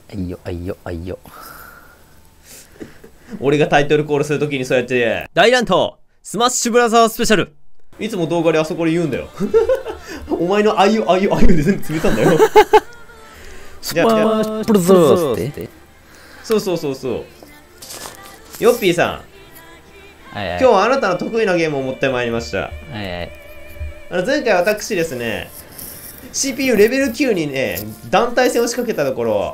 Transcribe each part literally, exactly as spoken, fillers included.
あいよあいよあいよ。 俺がタイトルコールするときにそうやって大乱闘スマッシュブラザースペシャル、いつも動画であそこで言うんだよ。お前のあいよあいよあいよで全部詰めたんだよ。 スマッシュブラザースって。 そうそうそうそう。ヨッピーさん、 はいはい、 今日はあなたの得意なゲームを持ってまいりました。 はいはい、 あの前回私ですね シーピーユー レベルきゅうにね団体戦を仕掛けたところ、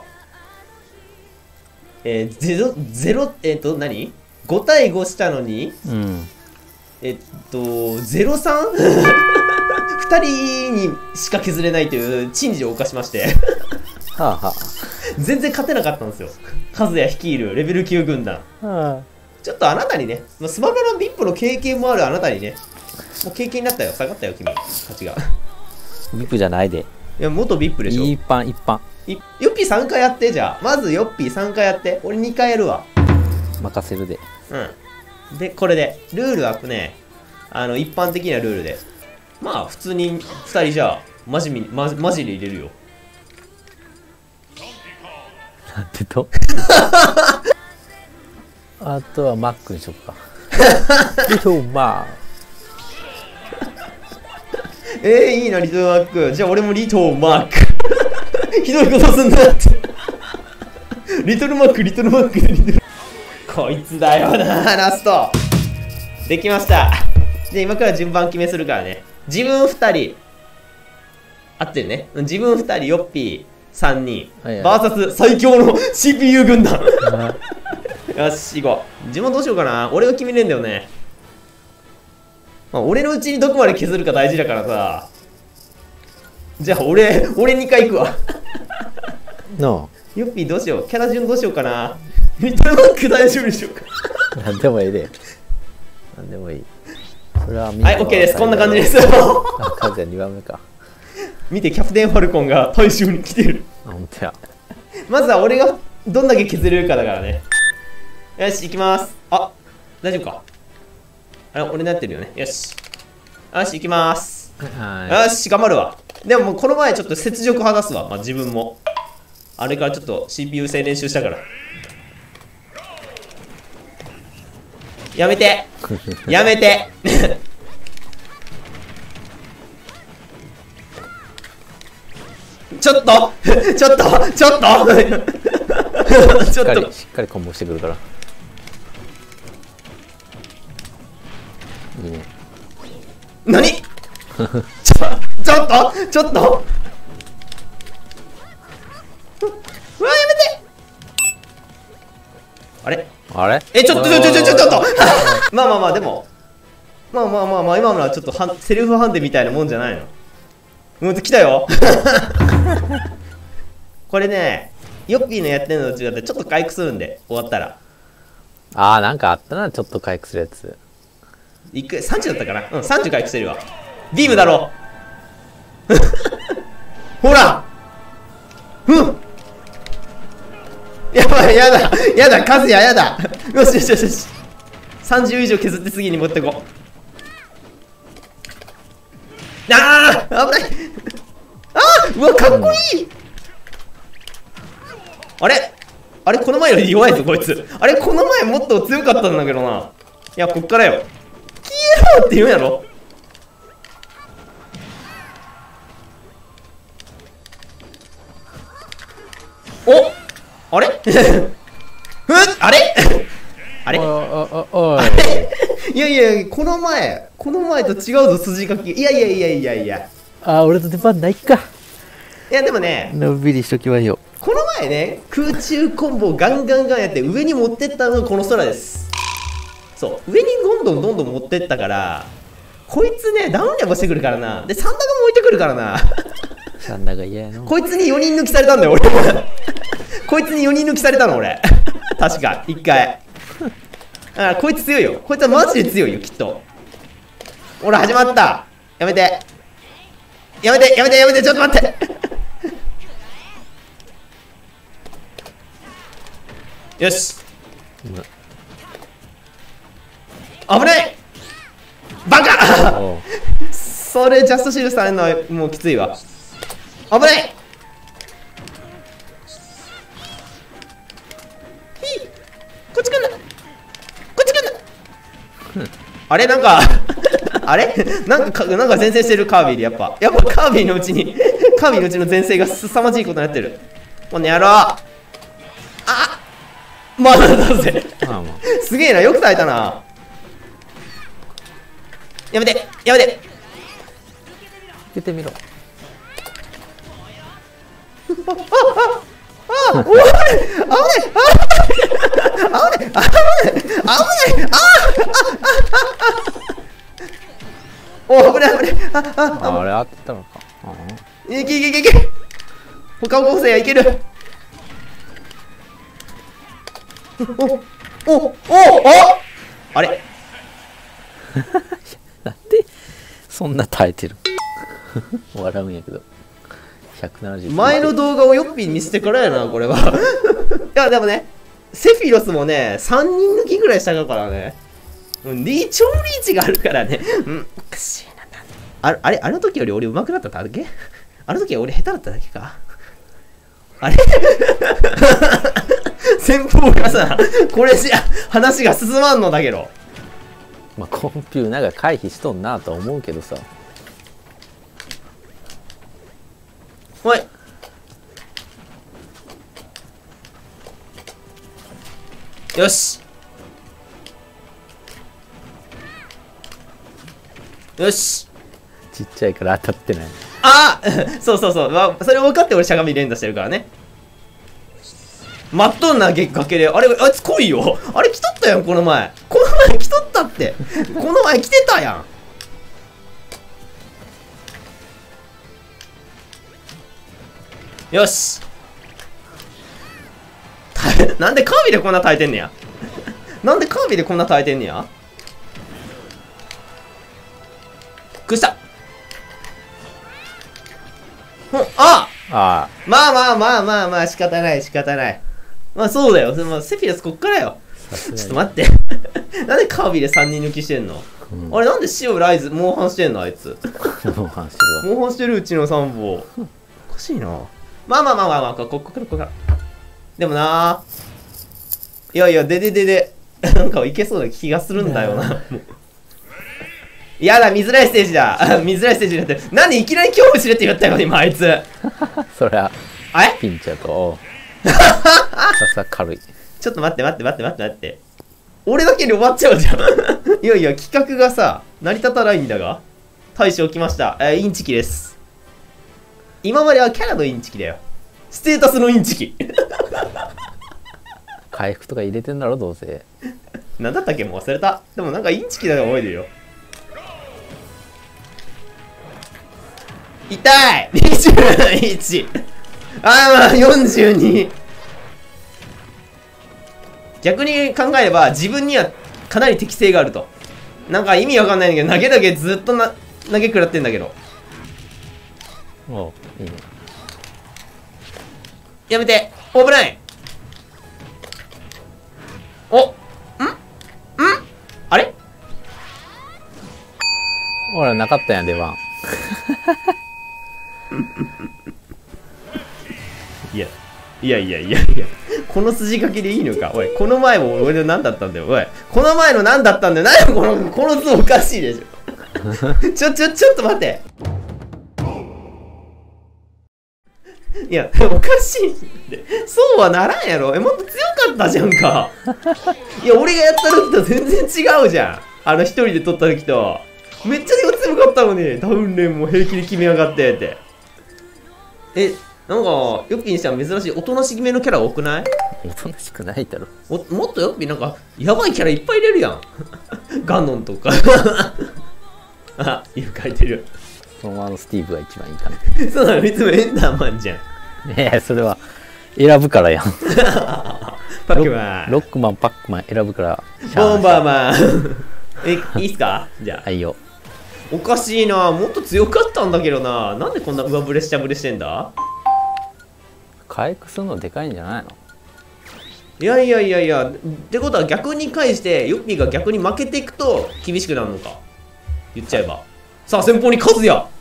えー、ゼロ、ゼロ、えっと、何 ?ご 対ごしたのに、 うん、 えっと、ゼロさん? ふたりにしか削れないという珍事を犯しまして。 はあはあ、も全然勝てなかったんですよ。和也率いるレベルきゅう軍団。 はあ、 ちょっとあなたにね、スマブラの ブイアイピー の経験もあるあなたにね、もう経験になったよ。下がったよ、君。勝ちが。 ビップじゃないで。 いや、元 ブイアイピー でしょ。 一般、一般。 ヨッピーさんかいやって、じゃあ。まずヨッピーさんかいやって。俺にかいやるわ。 任せるで。 うん。で、これで。ルールはね、あの、一般的なルールで。まあ、普通にふたりじゃあ、マジみ、マジ、マジで入れるよ。 なんてとあとはマックにしよっか。リトルマーク。えー、いいな、リトルマーク。じゃあ俺もリトルマーク。ひどいことすんなって。リトルマーク、リトルマークでリトル。こいつだよな、ラスト。できました。じゃあ今から順番決めするからね。自分ふたり。合ってるね。自分ふたり、ヨッピーさんにん。はいはい、バーサス最強の シーピーユー 軍団。よし、行こう。自分どうしようかな。俺が決めれんだよね。まあ、俺のうちにどこまで削るか大事だからさ。じゃあ俺、俺にかい行くわ。 のヨッピーどうしよう。キャラ順どうしようかな。リトルマーク大丈夫でしょうか。 なんでもいいで。なんでもいい。それはみんな。はい、オッケーです。こんな感じです。 カズヤにばんめか。 見て、キャプテンファルコンが大衆に来てる。 あ、ほんとや。 まずは俺がどんだけ削れるかだからね。よし、行きます。あ、大丈夫か。あれ、俺なってるよね。よし。よし、行きます。よし、頑張るわ。でももうこの前ちょっと雪辱果たすわ。まあ、自分も。あれからちょっと シーピーユー 製練習したから。やめてやめてちょっとちょっとちょっとちょっとしっかりコンボしてくるからいいね。 何ちょちょっとちょっとうわ、やめて。あれあれえ、ちょっとちょちょちょちょちょっとまあまあまあ、でもまあまあまあまあ、今のはちょっとはセルフハンデみたいなもんじゃないの。もう来たよこれね、ヨッピーのやってるのと違ってちょっと回復するんで、終わったら。 ああ、なんかあったな、ちょっと回復するやつ。 いくさんじゅうだったかな。うん、さんじゅう回復してるわ。ビームだろほらうんやばい、やだやだ、カズヤやだ。よしよしよしよし、さんじゅう以上削って次に持ってこう。ああ、危ない。ああ、うわ、かっこいい、うん、あれあれ、この前より弱いぞこいつ。あれ、この前もっと強かったんだけどな。いや、こっからよ。消えろって言うんやろ。お、あれふっ、あれあれあれいやいや、この前この前と違うぞ、筋書き。いやいやいやいやいや。 あー、俺と出番ないか。 いやでもね、 のんびりしときまよ。 この前ね、空中コンボをガンガンガンやって上に持ってったのがこの空です。そう、上にどんどんどんどん持ってったから、こいつね、ダウンレバしてくるからな。で、サンダがも置いてくるからな。 サンダが嫌やの。 こいつによにん抜きされたんだよ、俺。こいつによにん抜きされたの、俺。確か、いっかい。あ、こいつ強いよ。こいつはマジで強いよ、きっと。ほら、始まった。やめて。やめて、やめて、やめて、ちょっと待って。よし。危ない。バカそれジャストシールされるのはもうきついわ。危ない。 あれなんかあれなんかなんか前線してるカービィでやっぱやっぱカービィのうちにカービィのうちの前線が凄まじいことになってる。この野郎。あまだだぜまあまあすげえな、よく耐えたな。やめてやめて出てみろ。 あおい危ない危ない危ない危ないあお危ない危ないああああれ合ってたのか。 いけいけいけいけ他の構成やいけるおおおおあれなんでそんな耐えてる笑うんやけど。ひゃくななじゅう前の動画をヨッピーに見せてからやなこれはいやでもねセフィロスもねさんにん抜きぐらいしたからねリ超リーチがあるからねうんおかしいな。ああれあの時より俺上手くなっただけあの時は俺下手だっただけかあれ先方がさこれじゃ話が進まんのだけど。 まあコンピューなんか回避しとんなとは思うけどさ。 おいよしよしちっちゃいから当たってない。 あそうそうそう、まあ、それ分かって俺しゃがみ連打してるからね。待っとんなげっかけであれあいつ来いよ。あれ来とったやんこの前この前来とったってこの前来てたやん。よしなんでカービィでこんな耐えてんねやなんでカービィでこんな耐えてんねや。くっしたほんああまあまあまあまあまあ仕方ない仕方ない。まあそうだよ、まあ、セフィラスこっからよ。ちょっと待ってなんでカービィでさんにん抜きしてんの、うん、あれなんでシオライズモンハンしてんのあいつモンハンしてるわ。 モンハンしてるうちのさんぼうおかしいな。まあまあまあまあまあここからここからでもないやいやででででなんかいけそうな気がするんだよなやだ見づらいステージだ見づらいステージになってる。なんでいきなり恐怖しれって言ったよ今あいつそりゃあれピンチやとさすが軽い。 ちょっと待って待って待って待って待って俺だけで終わっちゃうじゃんいやいや企画がさ成り立たないんだが大将来ました、えー、インチキです。今まではキャラのインチキだよ。ステータスのインチキ回復とか入れてんだろどうせ。 なんだったっけもう忘れた。でもなんかインチキだと覚えてるよ。痛いにじゅういちあーまあよんじゅうに。逆に考えれば自分にはかなり適性があると。なんか意味わかんないんだけど投げだけずっとな投げ食らってんだけど。 おういいね。 やめて危ない。おんんあれほらなかったやん出番いやいやいやいやいやこの筋書きでいいのか。おいこの前も俺の何だったんだよ。おいこの前の何だったんだよ。何このこの図おかしいでしょちょちょちょっと待って。いやおかしいってそうはならんやろ。えもっと強かったじゃんかいや俺がやった時と全然違うじゃん。あの一人で取った時とめっちゃ強かったのにダウンレーンも平気で決めやがってって。えなんかヨッピーにしては珍しいおとなしめのキャラ多くない？ おとなしくないだろ。 おもっとヨッピーなんかやばいキャラいっぱい入れるやんガノンとかあいる書いてる。 そのままのスティーブが一番いいかなそうなのいつもエンダーマンじゃん。 いやそれは選ぶからやんパックマンロックマンパックマン選ぶからボンバーマンえいいっすかじゃあ。 はいよ。 おかしいなもっと強かったんだけどな。なんでこんな上振れ下振れしてんだ。 回復するのでかいんじゃないの。 いやいやいやいやってことは逆に返してヨッピーが逆に負けていくと厳しくなるのか言っちゃえば。さあ先方にカズヤ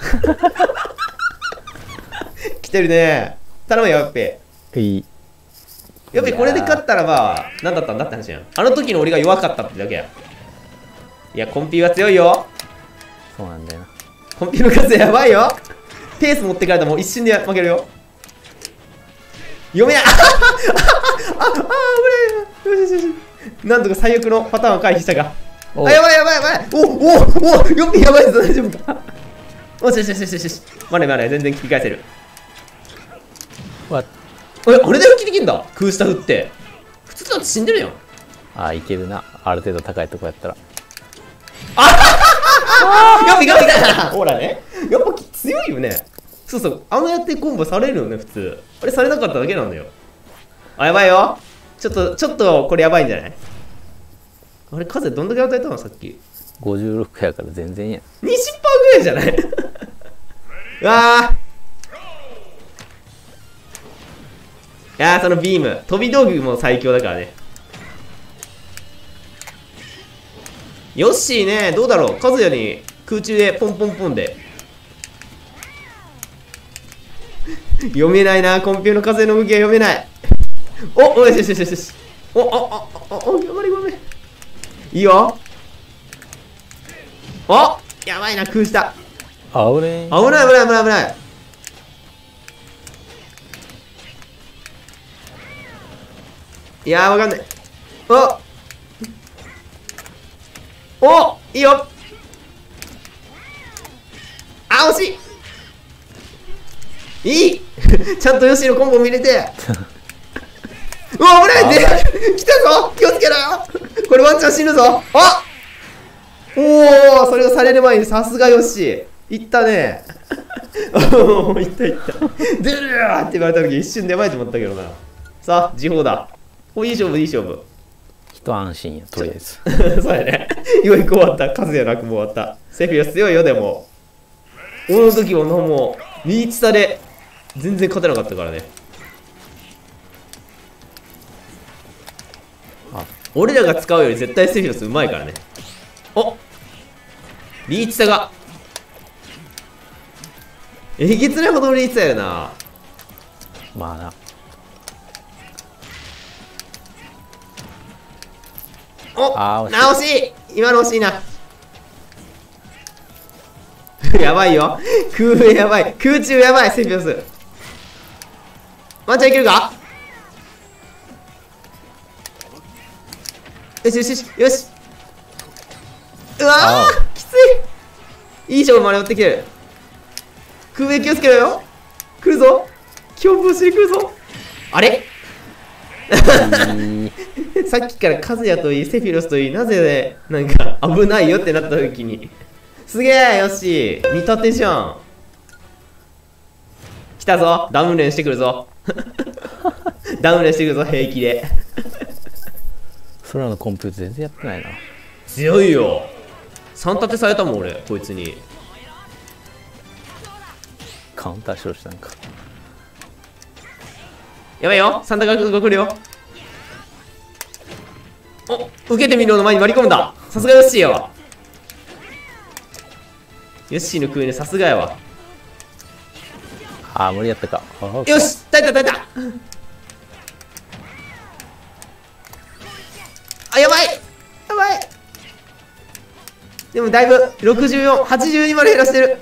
来てるね。頼むよヨッピー。 いいヨッピーこれで勝ったらば何だったんだって話やん。あの時の俺が弱かったってだけや。 いや、コンピューは強いよ。 そうなんだよな。 コンピューの数やばいよ。ペース持ってかれたらもう一瞬で負けるよ。読めない。ああ、ああ、危ない。よしよしよし。なんとか最悪のパターンを回避したか。あ、やばいやばいやばい。おおおお、よっぴやばいぞ、大丈夫か。おしよしよしよしよし。まだまだ全然切り返せる。 わえ、あれで吹きできんだ。空下振って。普通だって死んでるよ。 あー、いけるな。ある程度高いとこやったら。 やっぱいかんいかん。ほらね。やっぱ強いよね。そうそう。あのやってコンボされるよね、普通。あれされなかっただけなんだよ。あ、やばいよ。ちょっと、ちょっとこれやばいんじゃない？あれ、数どんだけ与えたのさっき。 ごじゅうろくやから全然や。 にじゅっパーセント ぐらいじゃないうわー。いやー、そのビーム。飛び道具も最強だからね。ヨッシーね、どうだろう。カズヤに空中でポンポンポンで。読めないな、コンピューの風の動きが読めない。おお、よしよしよしよし。おおおおお、頑張れごめん。いいよ。お、やばいな、空下。 あぶね危ない危ない危ない危ない。いやー、わかんない。おお、いいよ。あ、惜しい。いいちゃんとヨッシーのコンボ見れて。うわ、危ないで来たぞ、気をつけろよ。これワンチャン死ぬぞ。あ、おお、それをされる前にさすがヨッシーいったね。おお、いったいった。ドゥルーって言われた時一瞬でやばいと思ったけどな。さあ、時報だ。お、いい勝負いい勝負。 一安心や、とりあえず。 そうやね。よいく終わった。数やなくも終わった。セフィア強いよ、でも。俺の時ももうリーチ差で全然勝てなかったからね。あ、俺らが使うより絶対セフィロスうまいからね。お、リーチ差がえげつないほどのリーチ差やるな。 まあな。 お、 あー、 な、惜しい。今の惜しいな。やばいよ。空上やばい。空中やばい、セフィロス。ワンチャンいけるか。よしよしよしよし。うわー、きつい。いい勝負まで寄ってきてる。空上気をつけろよ。来るぞ。恐怖しに来るぞ。あれさっきからカズヤといいセフィロスといい、なぜなんか危ないよってなった時にすげえ、よし見立てじゃん。来たぞ、ダウンレンしてくるぞ。ダウンレンしてくるぞ、平気で。 それらのコンピューター全然やってないな。 強いよ。さん立てされたもん俺、こいつに。 カウンターしろしたんか。 やばいよ、サンタが来るよ。お、受けてみろの前に割り込むんだ。さすがヨッシーやわ。ヨッシーの空ね、さすがやわ。 あー、無理やったか。 よし、耐えた耐えた。あ、やばいやばい。でもだいぶろくじゅうよん、はちじゅうにまで減らしてる。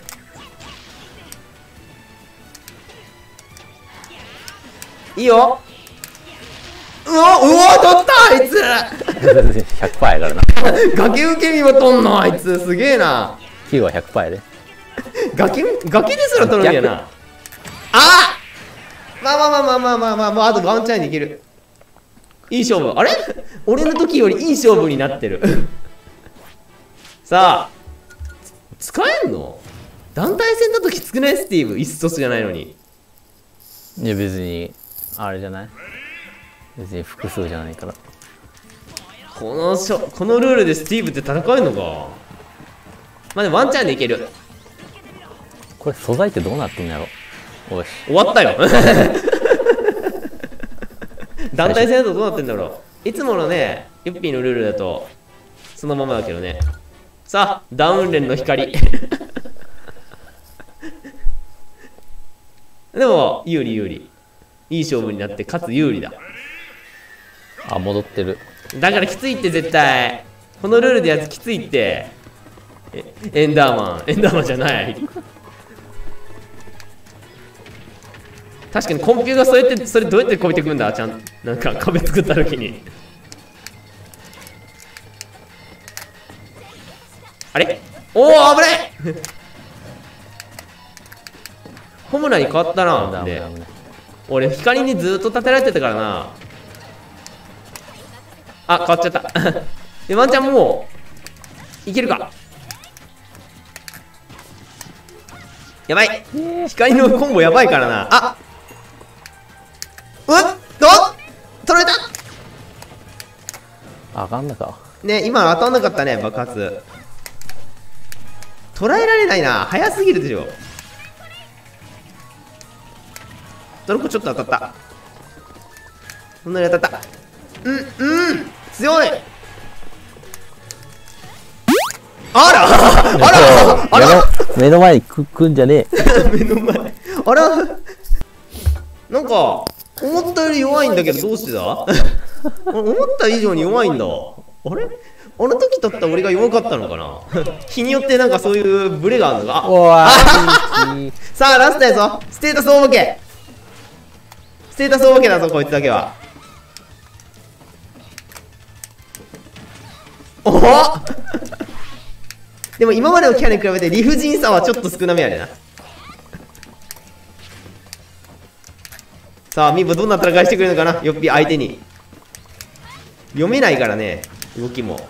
いいよ。うお、うお、取ったあいつ。 ひゃくパーセント やからな。 崖受け身も取んのあいつ、すげえな。 きゅうは ひゃくパーセント やで。 崖崖ですら取るんやな。あ、まあまあまあまあまあまあまあ、まあ、あとワンチャンにいける。いい勝負。あれ、俺の時よりいい勝負になってる。さあ、使えんの？団体戦だときつくない？スティーブ一卒じゃないのに。 いや別にあれじゃない、別に複数じゃないから。 このしょこのルールでスティーブって戦えるのか。まあでもワンチャンでいける。 これ素材ってどうなってんのやろ。おし終わったよ。団体戦だとどうなってんだろう。いつものねユッピーのルールだとそのままだけどね。さあダウンレンの光。でも有利有利、いい勝負になってかつ有利だ。 あ、戻ってる。 だからきついって絶対。 このルールでやつきついって。えエンダーマンエンダーマンじゃない。確かにコンピューがそうやってそれどうやって超えてくんだ。ちゃんなんか壁作った時にあれおお危ないホムラに変わったな。で俺光にずっと立てられてたからな。あ変わっちゃったでワンちゃんもういけるか。やばい光のコンボやばいからな。あうっと取られた。 あかんなかね今の当たんなかったね。爆発捉えられないな。早すぎるでしょ。トロコちょっと当たった。そんなに当たった。うんうん強い。あらあらあら目の前にくくんじゃねえ目の前あらなんか思ったより弱いんだけどどうしてだ思った以上に弱いんだ。あれあの時だったら俺が弱かったのかな日によってなんかそういうブレがあるのか。さあラストやぞ。ステータス大ボケステータス大ボケだぞこいつだけは。おおでも今までのキャラに比べて理不尽さはちょっと少なめやでな。さあミーボどんな戦いしてくれるのかな。よっぴ相手に読めないからね動きも。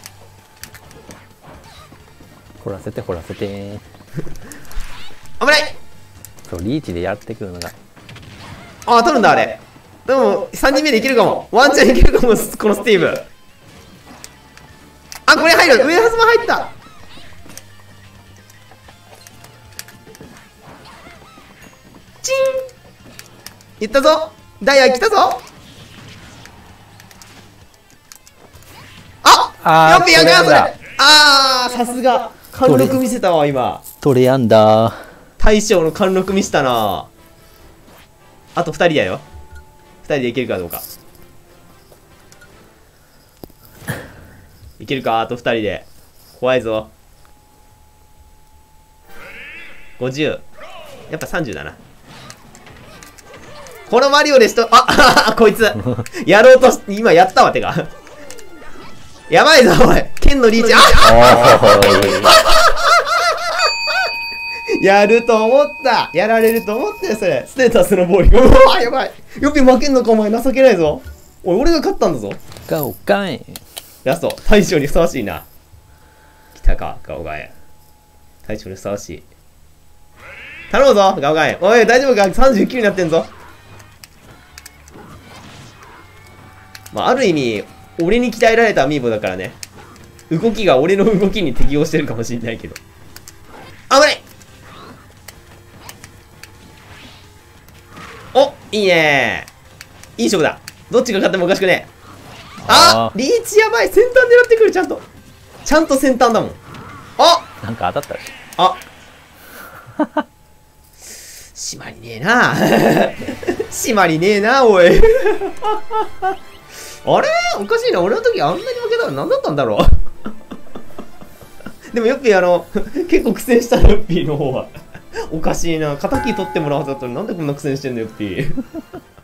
掘らせて掘らせて危ない。 そうリーチでやってくるのが。 ああ取るんだあれ。でもさんにんめでいけるかも。ワンチャンいけるかもこのスティーブ。あこれ入る。上ハズマ入った。チンいったぞ。ダイヤ来たぞ。ああよっぴやんかそれ。あーさすが貫禄見せたわ今。 トレアンダー大将の貫禄見せたな。あとふたりだよ。ふたりでいけるかどうか。いけるか。あとふたりで怖いぞ。ごじゅうやっぱさんじゅうだな。このマリオでしとあこいつやろうとし今やったわ。てかやばいぞおい剣のリーチ。あやると思った。やられると思ったよそれ。ステータスの暴力。うわやばい。よっぴ負けんのかお前。情けないぞ。おい俺が勝ったんだぞ。 ガオガエンラスト大将にふさわしいな。来たかガオガエン。大将にふさわしい。頼むぞガオガエン。おい大丈夫か。さんじゅうきゅうになってんぞ。まあある意味俺に鍛えられたアミーボだからね。動きが俺の動きに適応してるかもしれないけど。危ない。おいいねー。いい勝負だ。どっちが勝ってもおかしくねえ。あリーチやばい。先端狙ってくる。ちゃんとちゃんと先端だもん。あなんか当たったし。 あ締まりねえな締まりねえなおいあれおかしいな。俺の時あんなに負けたら何だったんだろうでもヨッピーあの結構苦戦したヨッピーの方はおかしいな。敵取ってもらうはずだったのになんでこんな苦戦してんのヨッピー